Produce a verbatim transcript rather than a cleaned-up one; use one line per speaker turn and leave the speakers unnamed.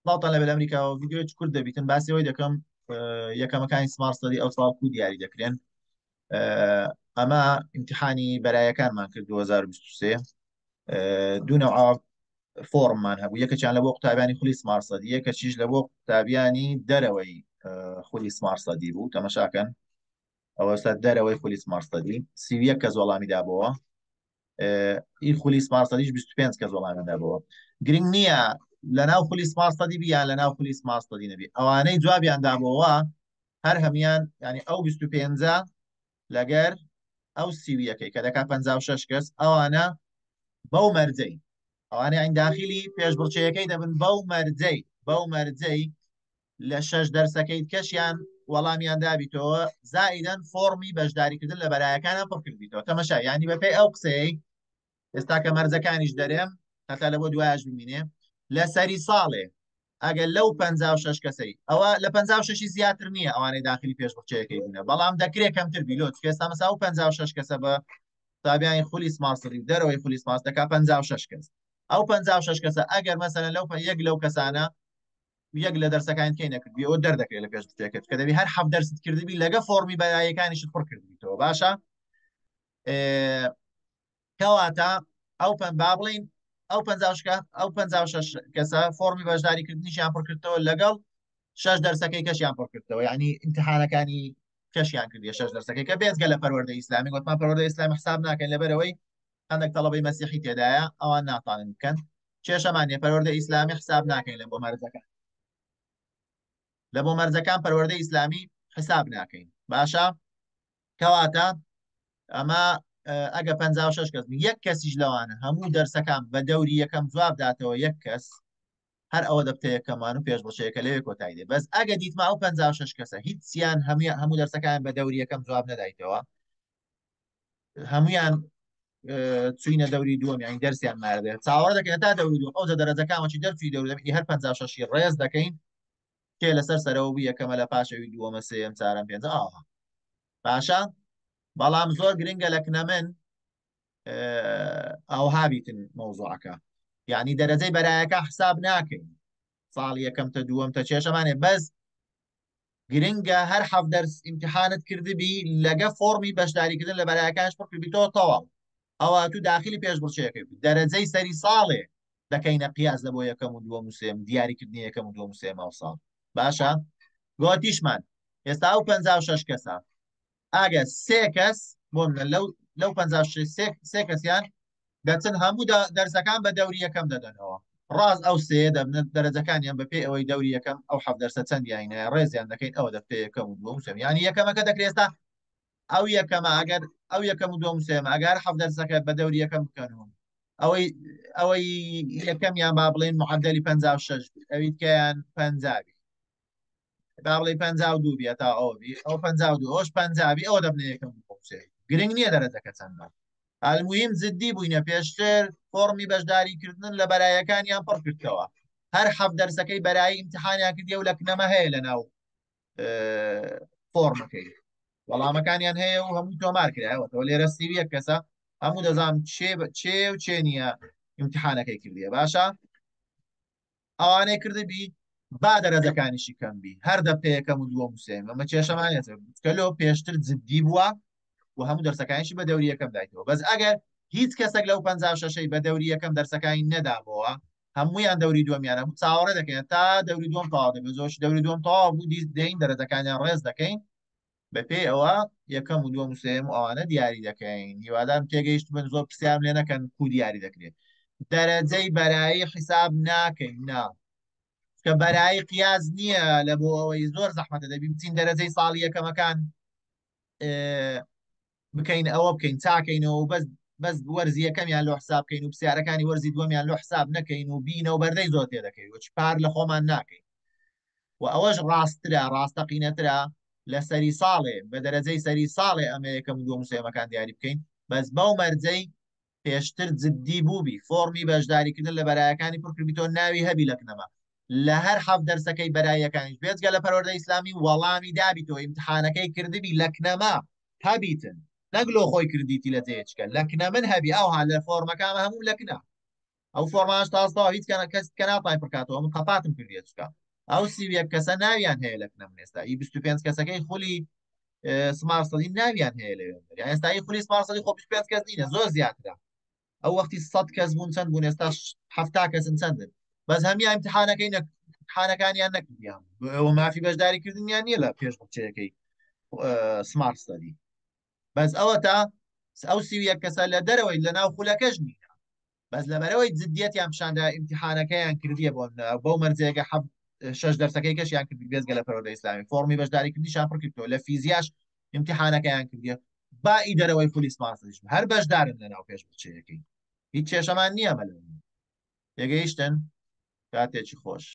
باڵتان لە بەل ئەمریکا و ڤیددیۆی کورد دەبیتن باسیەوەی دەکەم یەکەمەکانی سمارت ستەدی ئەو ساڵ کو دیاری دەکرێن ئەمە ئیمتیحانی بەرایەکانمان کرد دوو هەزار و بیست و سێ دوو نەوع فۆرممان هەبوو یەکەیان لە بۆ قوتابیانی خولی سمارت ستەدی یەکەشیش لە بۆ قوتابیانی دەرەوەی خولی سمارت ستەدی بوو تەماشاکەن ئەوە ستا دەرەوەی خولی سمارت ستەدی سی و یەک کەس وەڵامی دابەوە ئی خولی سمارت ستەدیش بیست و پێنج کەس وەڵامی دابەوە گرنگ نییە لە ناو خولی سمارت ستەدی بیان لە ناو خولی سمارت ستەدی نەبی ئەوانەی جوابیان دابەوە هەر هەمان ینی ئەو بیست و پێنجە لەگەر ئەو سی و یەکەی کە دەکا پەنجا و شەش کەس ئەوانە بەو مەرجەی ئەوانەی عین داخلی پێشبڕچەیەکەی دەبن بەو مەرجەی بەو مەرجەی لە شەش دەرسەکەیت کەشیان وەڵامیان دابیتەوە زائیدەن فۆرمی بەشداریکردن لە بەرایەکانە پڕ کردیتەوە تەمەشا ینی بەپێی ئەو قسەی ئێستا کە مەرجەکانیش دەرێم هەتا لە بۆ دوایش ببینێ لە سەری ساڵێ ئەگەر لەو پەنجا و شەش کەسەی ئەوە لە پەنجا و شەشی زیاتر نییە ئەوانەی داخلی پێشبڕچەیەکەی بوونە بەڵام دەکرێت کەمتر بیلۆ ئێستا مەسا و پەنجا و شەش کەسە بە تابیانی خولی سمارت ستەدی دەرەوەی خولی سمارت دەکا پەنجا و شەش کەس ئەو پەنجا و شەش کەسە ئەگەر مەسەلەن لەو یەک لەو کەسانە یەک لە دەرسەکان کەی نەکردی ئەوە دەردەکرێت لە پێشبڕچەیەکەت کە دەبی هەر حەفت دەرست کردبی لەگە فۆرمی بەرایەکانیشت پڕ کردیتەوە باشە کەواتە ئەو پەن با بڵین ئەو ئەو پەنجا و شەش کەسە فۆرمی بەشداریکردنیشیان پڕ کردەوە لەگەڵ شەش دەرسەکەی کەشیان پڕ کردەوە یعنی ئیمتیحانەکانی کەشیان کردیە شەش دەرسەکەی کە بێزگە لە پەروەردەی ئیسلامی گوتمان پەروەردەی ئیسلامی حساب ناکەن لەبەرەوەی هەندێک تەڵەبەی مەسیحی تێدایە ئەوان ناتوانن بکەن کێشەمانیە پەروەردەی ئیسلامی حساب ناکەین لە بۆ مەرجەکان لە بۆ مەرجەکان پەروەردەی ئیسلامی حساب ناکەین باشە کەواتە ئەمە ئەگە پەنجا و شەش کەس یەک کەسیش لەوانە هەموو دەرسەکان بە دەوری یەکەم جواب داتەوە یەک کەس هەر ئەوە دەبتە یەکەمان و پێشبڕچەیەکە لەوێ کۆتایی دێ بەس ئەگە دیتما ئەو پەنجا و شەش کەسە هیچ چیان هەموو دەرسەکان بە دەوری یەکەم جواب نەدایتەوە هەمویان چوینە دەوری دووەم یانی دەرسیان ماردێت چاوەڕ دەکەن تا دەوری دووەم ئەو دەرەجەکانەی دەرچوی دەوری دەبی هەر پەنجا و شەشی ڕێز دەکەین کێ لەسەر سەرەوە بوو یەکەمە لە پاشەوی دووەمە سێم چارەم پێنجە ئاها باشە بەڵام زۆر گرنگە لە کنە من ئەوها بیتن مەوزوعەکە یعنی دەرەجەی بەرایەکە حساب ناکەین ساڵی یەکەم تا دووەم تا چێشەمانێ بەس گرنگە هەر حەفت دەرس ئیمتیحانت کردبی لەگە فۆرمی بەشداریکردن لە بەرایەکانش پڕ کردیتەوە تەواو ئەوە تو داخلی پێشبڕچەیەکەی دەرەجەی سەری ساڵێ دەکەینە قیاس لە بۆ یەکەم و دووەم و سێم دیاریکردنی یەکەم و دووەم و سێم ئەو ساڵ باشە گۆتیشمان ئێستا ئەو پەنجا و شەش کەسە ئاگە سێ کەس بۆ لەو لەو پەنجا و شەش سێ کەسیان دەچن هەموو دەرسەکان بە دەوری یەکەم دەدەنەوە ڕاز ئەو سێ دەبنێت دەرەجەکانیان بەپێ ئەوەی دەوری یەکەم ئەو حەفت دەرسە چەندیانە ڕێزیان دەکەین ئەوە دەبتە یەکەم و دووەم و سێم یانی یەکەمەکە دەکرێت ئەو یەکەمە ئەگەر ئەو یەکەم و دووەم و سێم ئەگەر حەفت دەرسەکە بە دەوری یەکەم بکەنەوە ئەوەی ئەوەی یەکەمیان با بڵێن معدەلی پەنجا و شەش ئەوی تکەیان پەنجابی با بڵێ پەنجا و دوو بێت تا ئەوبی ئەو پەنجا و دوو ئەوش پەنجابی ئەوە دەبنێ یەکەم و دووەم و سێم گرنگ نییە دەرەجەکە چەندە المهم زدی بووینە پێشتر فۆرمی بەشداریکردن لە بەرایەکانیان پڕ کردەوە هەر حەفت دەرسەکەی بەرایی ئیمتیحانیان کردیە و لە کنەمە هەیە لە ناو فۆرمەکەی وەڵامەکانیان هەیە و هەموو تۆمار کراوەتەوە لێرە سی و یەک کەسە هەموو دەزانم چێ و چێ نییە ئیمتیحانەکەی کردیە باشە ئەوانەی کردبی با دەرەجەکانیشی کەمبی هەر دەبتە یەکەم و دووەم و سێم ئەمە کێشەمانێت کەلۆ پێشتر جددی بووە و هەموو دەرسەکانیشی بە دەوری یەکەم دایتەوە بەس ئەگەر هیچ کەسێک لەو پەنجا و شەشەی بە دەوری یەکەم دەرسەکانی نەدابەوە هەموویان دەوری دووەمیانە چاوەڕێ دەکەین تا دەوری دووەم تەواو دەبێت زۆرش دەوری دووەم تەواو بوو دەین دەرەجەکانیان ڕێز دەکەین بەپێی ئەوە یەکەم و دووەم و سێم و ئەوانە دیاری دەکەین هیوادارم تێگەیشت من زۆر پرسیارم لێ نەکەن کو دیاری دەکرێت دەرەجەی بەرایی حساب ناکەین نا کە بەرایی قیاز نییە لە بۆ ئەوەی زۆر زەحمەتە دەبی بچین دەرەجەی ساڵی یەکەمەکان بکەین ئەوە بکەین چاکەینەوە بەس بەس وەرزی یەکەمیان لۆ حساب بکەین و پرسیارەکانی وەرزی دووەمیان لۆ حساب نەکەین و بینە و بەردەی زۆر تێ دەکەین وچ پار لە خۆمان ناکەین و ئەوەش ڕاسترە ڕاستەقینەترە لە سەری ساڵێ بە دەرەجەی سەری ساڵێ ئەمە یەکەم و دووەم و سێمەکان دیاری بکەین بەس بەو مەرجەی پێشتر جددی بووبی فۆرمی بەشداریکردن لە بەرایەکانی پڕکردیتەوە ناوی هەبی لە کنەمە لە هەر حەفت دەرسەکەی بەرایەکانیش بێجگە لە پەروەردەی ئیسلامی وەڵامی دابیتەوە ئیمتیحانەکەی کردبی لە کنەمە هەبیتن نەگلۆ خۆی کردیتی لە جێچکە لە کنە من هەبی ئەوها لە فۆرمەکانە هەموو لە کنە ئەو فۆرمانش تاسەوە هیچ کەس کە ناتوانای پڕکاتەوە من قەپاتم کردێت چکە ئەو سیویە کەسە ناویان هەیە لە کنەم ئێستا ئی بیست و پێنج کەسەکەی خولی سمارت سەدی ناویان هەیە لەوێ ئێستا ئی خولی سمارت سەدی خۆ بیست و پێنج کەس نینە زۆر زیاترە ئەو وەختی سەد کەس بوون چەند بوون ئێستا هەفتا کەسن چەندن بەس هەمی ئیمتحانەکەی امتحانەکانیان نەکردیان ئەوە مافی بەشداری کردنیان نییە لە پێش بچەکەی سمارت سەدی بەس ئەوە تا ئەو سیویە کەسە لە دەرەوەی لە ناو خولەکەش نینە بەس لەبەرەوەی جددیەتیان پیشاندا ئیمتحانەکەیان کردیە بۆ بەو مەرجەیەکە حەب شش دەرسەکەی کەشیان کردی بێزگە لە پەرۆدە ئیسلامی فۆرمی بەشداریکردنیشان پڕ کردەوە لە فیزیاش ئیمتحانەکەیان کردیە با ئی دەرەوەی پۆلیس ماسش هەر بەشدارن لە ناو پێش بچەکەی هیچ کێشەمان نییە مەلەوە تێگەیشتن کاتێکی خۆش